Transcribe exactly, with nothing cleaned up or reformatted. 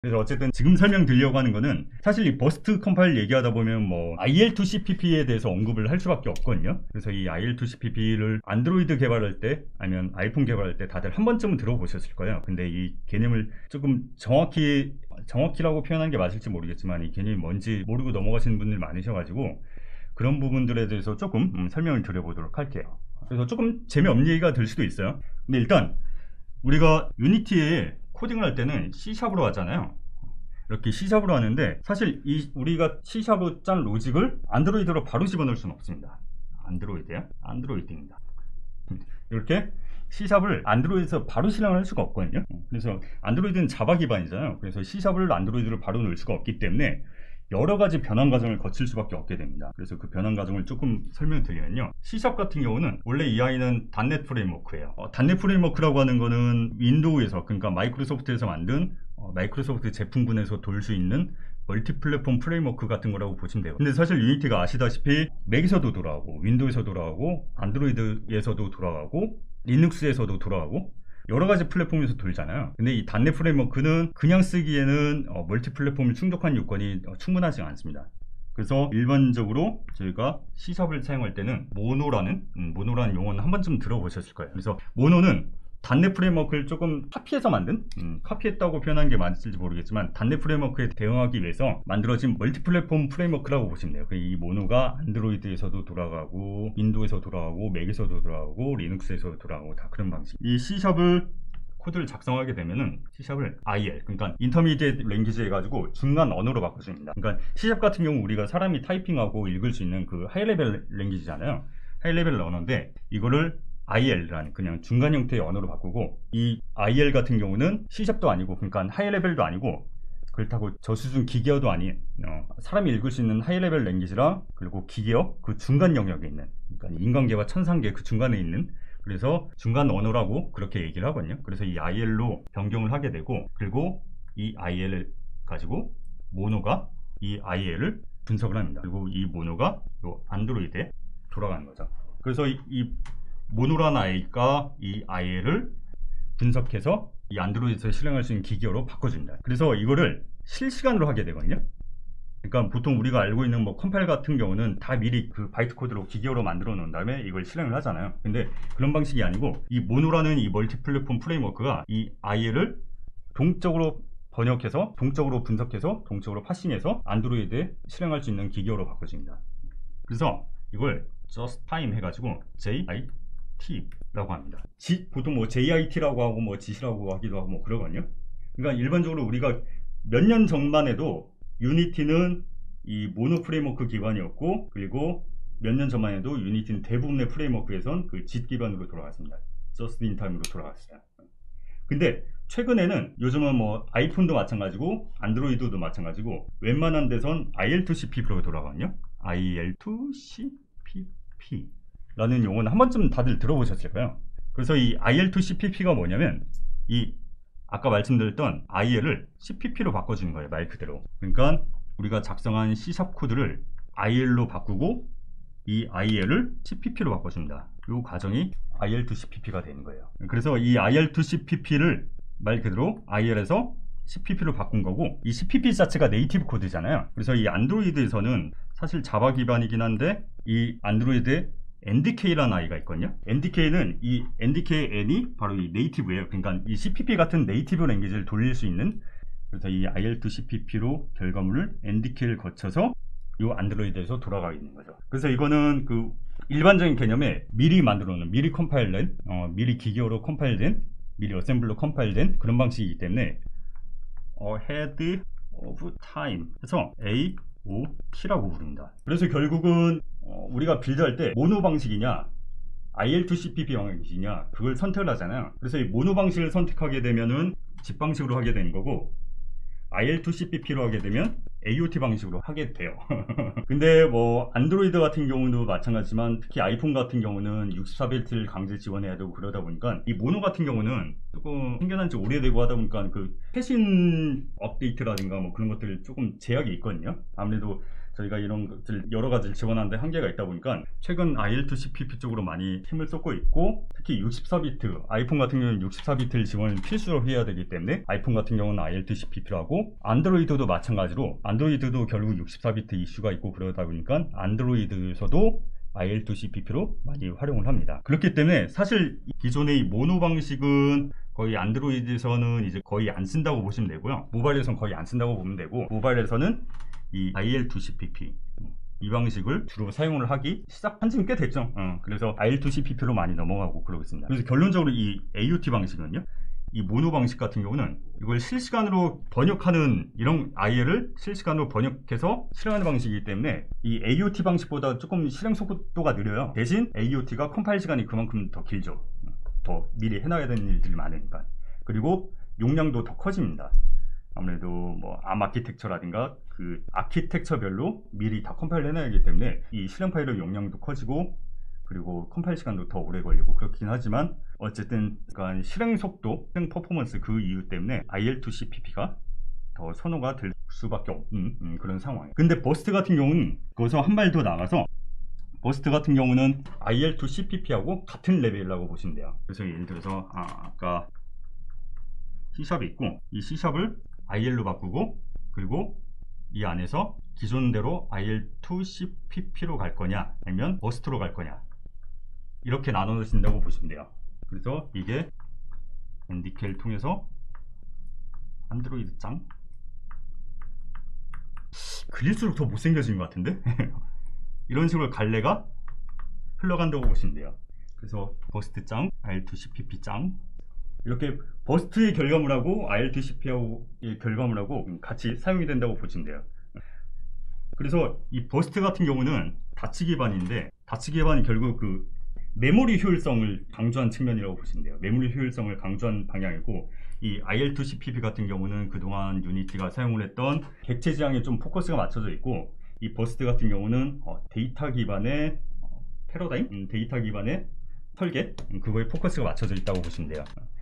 그래서 어쨌든 지금 설명드리려고 하는 거는 사실 이 버스트 컴파일 얘기하다 보면 뭐 아이엘 투 씨피피에 대해서 언급을 할 수밖에 없거든요. 그래서 이 아이엘 투 씨피피를 안드로이드 개발할 때 아니면 아이폰 개발할 때 다들 한 번쯤은 들어보셨을 거예요. 근데 이 개념을 조금 정확히 정확히라고 표현한 게 맞을지 모르겠지만 이 개념이 뭔지 모르고 넘어가시는 분들이 많으셔가지고 그런 부분들에 대해서 조금 음, 설명을 드려보도록 할게요. 그래서 조금 재미없는 얘기가 될 수도 있어요. 근데 일단 우리가 유니티에 코딩을 할 때는 C샵으로 하잖아요. 이렇게 C샵으로 하는데 사실 이 우리가 C샵으로 짠 로직을 안드로이드로 바로 집어넣을 수는 없습니다. 안드로이드야? 안드로이드입니다. 이렇게 C샵을 안드로이드에서 바로 실행을 할 수가 없거든요. 그래서 안드로이드는 자바 기반이잖아요. 그래서 C샵을 안드로이드로 바로 넣을 수가 없기 때문에 여러 가지 변환 과정을 거칠 수밖에 없게 됩니다. 그래서 그 변환 과정을 조금 설명드리면요. C샵 같은 경우는 원래 이 아이는 닷넷 프레임워크예요. 어, 닷넷 프레임워크라고 하는 거는 윈도우에서 그러니까 마이크로소프트에서 만든 어, 마이크로소프트 제품군에서 돌 수 있는 멀티 플랫폼 프레임워크 같은 거라고 보시면 돼요. 근데 사실 유니티가 아시다시피 맥에서도 돌아가고 윈도우에서 돌아가고 안드로이드에서도 돌아가고 리눅스에서도 돌아가고 여러 가지 플랫폼에서 돌잖아요. 근데 이 닷넷 프레임워크는 그냥 쓰기에는 어, 멀티 플랫폼을 충족한 요건이 어, 충분하지 않습니다. 그래서 일반적으로 저희가 C샵을 사용할 때는 모노라는 음, 모노라는 용어는 한 번쯤 들어보셨을 거예요. 그래서 모노는 닷넷 프레임워크를 조금 카피해서 만든 음, 카피했다고 표현한 게 맞을지 모르겠지만 닷넷 프레임워크에 대응하기 위해서 만들어진 멀티 플랫폼 프레임워크라고 보시면 돼요. 이 모노가 안드로이드에서도 돌아가고 윈도우에서 돌아가고 맥에서도 돌아가고 리눅스에서도 돌아가고 다 그런 방식. 이 C샵을 코드를 작성하게 되면은 C샵을 아이엘 그러니까 인터미디에이트 랭귀지 해가지고 중간 언어로 바꿔줍니다. 그러니까 C샵 같은 경우 우리가 사람이 타이핑하고 읽을 수 있는 그 하이레벨 랭귀지잖아요. 하이레벨 언어인데 이거를 아이엘이라는 그냥 중간 형태의 언어로 바꾸고 이 아이엘 같은 경우는 C샵도 아니고 그러니까 하이레벨도 아니고 그렇다고 저수준 기계어도 아닌 어, 사람이 읽을 수 있는 하이레벨 랭귀지랑 그리고 기계어 그 중간 영역에 있는 그러니까 인간계와 천상계 그 중간에 있는 그래서 중간 언어라고 그렇게 얘기를 하거든요. 그래서 이 아이엘로 변경을 하게 되고 그리고 이 아이엘을 가지고 모노가 이 아이엘을 분석을 합니다. 그리고 이 모노가 요 안드로이드에 돌아가는 거죠. 그래서 이, 이 모노란 아이가 이 아이엘을 분석해서 이 안드로이드에서 실행할 수 있는 기계어로 바꿔줍니다. 그래서 이거를 실시간으로 하게 되거든요. 그러니까 보통 우리가 알고 있는 뭐 컴파일 같은 경우는 다 미리 그 바이트 코드로 기계어로 만들어 놓은 다음에 이걸 실행을 하잖아요. 근데 그런 방식이 아니고 이 모노라는 이 멀티 플랫폼 프레임워크가 이 아이엘을 동적으로 번역해서 동적으로 분석해서 동적으로 파싱해서 안드로이드에 실행할 수 있는 기계어로 바꿔줍니다. 그래서 이걸 just time 해가지고 제이아이티라고 합니다. 지, 보통 뭐 제이아이티라고 하고 뭐 짓이라고 하기도 하고 뭐 그러거든요. 그러니까 일반적으로 우리가 몇 년 전만 해도 유니티는 이 모노 프레임워크 기반이었고 그리고 몇 년 전만 해도 유니티는 대부분의 프레임워크에선 그 짓 기반으로 돌아갔습니다. just in time으로 돌아갔어요. 근데 최근에는 요즘은 뭐 아이폰도 마찬가지고 안드로이드도 마찬가지고 웬만한 데선 아이엘 투 씨피피로 돌아가거든요. 아이엘 투 씨피피 라는 용어는 한 번쯤 다들 들어보셨을 거예요. 그래서 이 아이엘 투 씨피피가 뭐냐면 이 아까 말씀드렸던 아이엘을 씨피피로 바꿔주는 거예요. 말 그대로. 그러니까 우리가 작성한 C샵 코드를 아이엘로 바꾸고 이 아이엘을 씨피피로 바꿔줍니다. 이 과정이 아이엘 투 씨피피가 되는 거예요. 그래서 이 아이엘 투 씨피피를 말 그대로 아이엘에서 씨피피로 바꾼 거고 이 씨피피 자체가 네이티브 코드잖아요. 그래서 이 안드로이드에서는 사실 자바 기반이긴 한데 이 안드로이드에 엔디케이라는 아이가 있거든요. 엔디케이는 이 엔디케이-N이 바로 이 네이티브예요. 그러니까 이 씨피피 같은 네이티브 랭귀지를 돌릴 수 있는 그래서 이 아이엘 투 씨피피로 결과물을 엔디케이를 거쳐서 이 안드로이드에서 돌아가 있는 거죠. 그래서 이거는 그 일반적인 개념에 미리 만들어 놓은 미리 컴파일된 어, 미리 기계어로 컴파일된 미리 어셈블로 컴파일된 그런 방식이기 때문에 ahead of time 그래서 에이 오 티라고 부릅니다. 그래서 결국은 어, 우리가 빌드할 때 모노 방식이냐 아이엘 투 씨피피 방식이냐 그걸 선택을 하잖아요. 그래서 이 모노 방식을 선택하게 되면은 집 방식으로 하게 되는 거고 아이엘 투 씨피피로 하게 되면 에이오티 방식으로 하게 돼요. 근데 뭐 안드로이드 같은 경우도 마찬가지지만 특히 아이폰 같은 경우는 육십사 비트를 강제 지원해야 되고 그러다 보니까 이 모노 같은 경우는 조금 생겨난 지 오래되고 하다 보니까 그 최신 업데이트라든가 뭐 그런 것들 조금 제약이 있거든요. 아무래도 저희가 이런 것들 여러 가지를 지원하는데 한계가 있다 보니까 최근 아이엘투씨피피 쪽으로 많이 힘을 쏟고 있고, 특히 육십사 비트 아이폰 같은 경우는 육십사 비트를 지원을 필수로 해야 되기 때문에 아이폰 같은 경우는 아이엘투씨피피로 하고, 안드로이드도 마찬가지로 안드로이드도 결국 육십사 비트 이슈가 있고 그러다 보니까 안드로이드에서도 아이엘투씨피피로 많이 활용을 합니다. 그렇기 때문에 사실 기존의 이 모노 방식은 거의 안드로이드에서는 이제 거의 안 쓴다고 보시면 되고요. 모바일에서는 거의 안 쓴다고 보면 되고, 모바일에서는 이 아이엘투씨피피 이 방식을 주로 사용을 하기 시작한 지는 꽤 됐죠. 어, 그래서 아이엘투씨피피로 많이 넘어가고 그러고 있습니다. 그래서 결론적으로 이 에이오티 방식은요, 이 모노 방식 같은 경우는 이걸 실시간으로 번역하는, 이런 아이엘을 실시간으로 번역해서 실행하는 방식이기 때문에 이 에이오티 방식보다 조금 실행 속도가 느려요. 대신 에이오티가 컴파일 시간이 그만큼 더 길죠. 더 미리 해놔야 되는 일들이 많으니까. 그리고 용량도 더 커집니다. 아무래도 뭐 암 아키텍처라든가 그 아키텍처별로 미리 다 컴파일 해놔야 하기 때문에 이 실행 파일의 용량도 커지고, 그리고 컴파일 시간도 더 오래 걸리고 그렇긴 하지만, 어쨌든 그러니까 실행 속도, 실행 퍼포먼스 그 이유 때문에 아이엘투씨피피가 더 선호가 될 수밖에 없는 음, 그런 상황이에요. 근데 버스트 같은 경우는 거기서 한 발 더 나가서, 버스트 같은 경우는 아이엘투씨피피하고 같은 레벨이라고 보시면 돼요. 그래서 예를 들어서 아, 아까 C샵이 있고, 이 C샵을 아이엘로 바꾸고, 그리고 이 안에서 기존대로 아이엘투씨피피로 갈 거냐 아니면 버스트로 갈 거냐, 이렇게 나눠진다고 보시면 돼요. 그래서 이게 엔디케이를 통해서 안드로이드 짱 그릴수록 더 못생겨진 것 같은데 이런 식으로 갈래가 흘러간다고 보시면 돼요. 그래서 버스트 짱, 아이엘투씨피피 짱, 이렇게 버스트의 결과물하고 아이엘투씨피피의 결과물하고 같이 사용이 된다고 보시면 돼요. 그래서 이 버스트 같은 경우는 다치 기반인데, 다치 기반이 결국 그 메모리 효율성을 강조한 측면이라고 보시면 돼요. 메모리 효율성을 강조한 방향이고, 이 아이엘투씨피피 같은 경우는 그동안 유니티가 사용을 했던 객체 지향에 좀 포커스가 맞춰져 있고, 이 버스트 같은 경우는 어, 데이터 기반의 어, 패러다임? 음, 데이터 기반의 설계? 음, 그거에 포커스가 맞춰져 있다고 보시면 돼요.